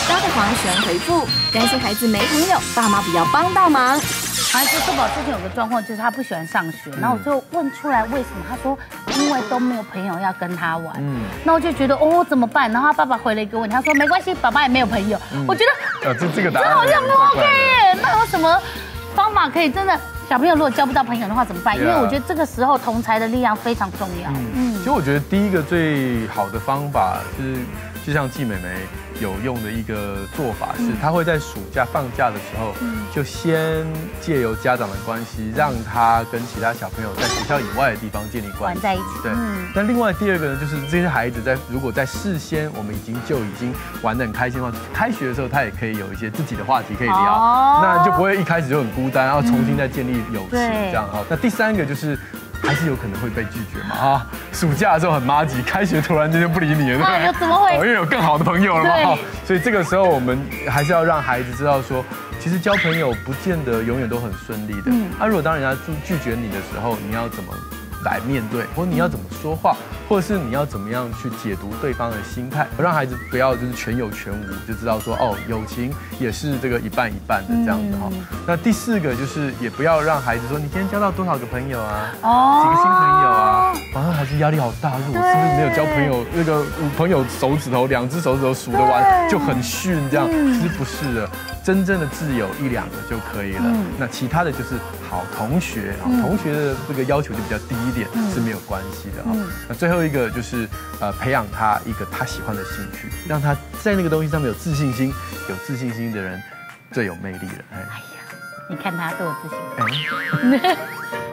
张德煌喜欢回复，担心孩子没朋友，爸妈不要帮到忙。 孩子豆宝最近有个状况，就是他不喜欢上学，然后我就问出来为什么，他说因为都没有朋友要跟他玩。那我就觉得哦怎么办？然后他爸爸回了一个问题，他说没关系，爸爸也没有朋友。我觉得这个答案好像不 OK 耶。那有什么方法可以真的小朋友如果交不到朋友的话怎么办？因为我觉得这个时候同侪的力量非常重要。 其实我觉得第一个最好的方法是，就像季美眉有用的一个做法是，她会在暑假放假的时候，就先借由家长的关系，让他跟其他小朋友在学校以外的地方建立关系， 玩在一起。 对。那另外第二个呢，就是这些孩子如果在事先我们已经玩得很开心的话，开学的时候他也可以有一些自己的话题可以聊，那就不会一开始就很孤单，然后重新再建立友情这样哈。那第三个就是还是有可能会被拒绝嘛啊，暑假的时候很麻吉，开学突然间就不理你了， 对不对？怎么会？ 因为有更好的朋友了嘛，所以这个时候我们还是要让孩子知道说，其实交朋友不见得永远都很顺利的。如果当人家拒绝你的时候，你要怎么来面对，或者你要怎么说话，或者是你要怎么样去解读对方的心态，让孩子不要就是全有全无，就知道说哦，友情也是这个一半一半的这样子哈。那第四个就是也不要让孩子说你今天交到多少个朋友啊，几个新朋友啊，好像孩子压力好大，说我是不是没有交朋友？那个朋友2只手指头数得完就很逊这样，其实不是的。真正的挚友1、2个就可以了，那其他的就是好同学，同学的这个要求就比较低一点，是没有关系的哈。那最后一个就是培养他一个他喜欢的兴趣，让他在那个东西上面有自信心，有自信心的人最有魅力了。哎呀， 你看他多有自信。